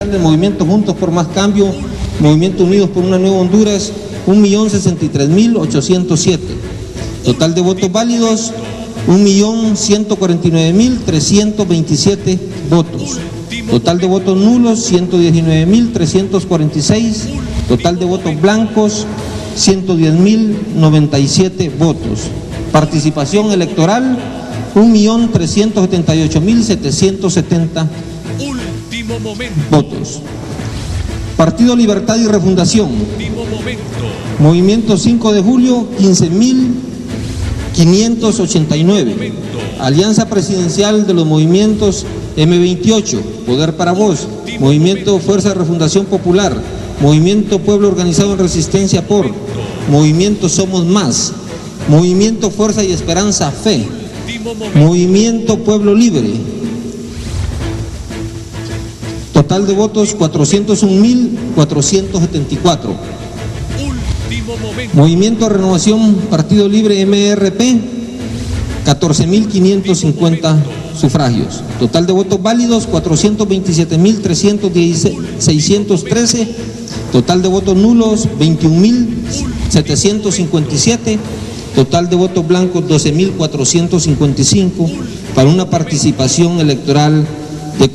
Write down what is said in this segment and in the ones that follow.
presidencial del Movimiento Juntos por Más Cambio, Movimiento Unidos por una Nueva Honduras, 1.063.807. Total de votos válidos, 1.149.327 votos. Total de votos nulos, 119.346. Total de votos blancos, 110.097 votos. Participación electoral, 1.378.770 votos. Partido Libertad y Refundación. Movimiento 5 de julio, 15.589. Alianza Presidencial de los Movimientos M28, Poder para Vos, Movimiento Fuerza de Refundación Popular, Movimiento Pueblo Organizado en Resistencia por, Movimiento Somos Más, Movimiento Fuerza y Esperanza Fe, Movimiento Pueblo Libre. Total de votos 401.474. Movimiento Renovación Partido Libre MRP, 14.550 sufragios. Total de votos válidos 427.613. Total de votos nulos 21.757. Total de votos blancos 12.455, para una participación electoral de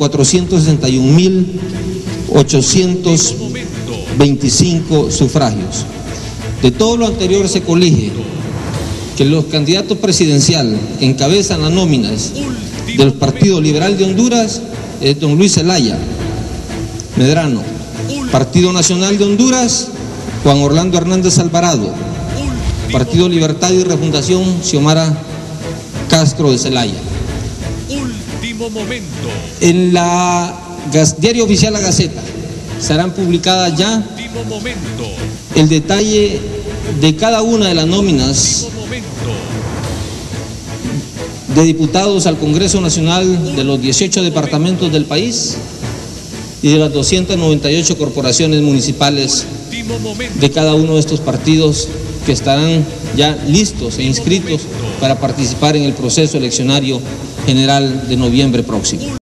461.825 sufragios. De todo lo anterior se colige que los candidatos presidenciales que encabezan las nóminas del Partido Liberal de Honduras es don Luis Zelaya Medrano. Partido Nacional de Honduras, Juan Orlando Hernández Alvarado. Partido Libertad y Refundación, Xiomara Castro de Zelaya. En la Diario Oficial La Gaceta serán publicadas ya el detalle de cada una de las nóminas de diputados al Congreso Nacional de los 18 departamentos del país y de las 298 corporaciones municipales de cada uno de estos partidos que estarán ya listos e inscritos para participar en el proceso eleccionario general de noviembre próximo.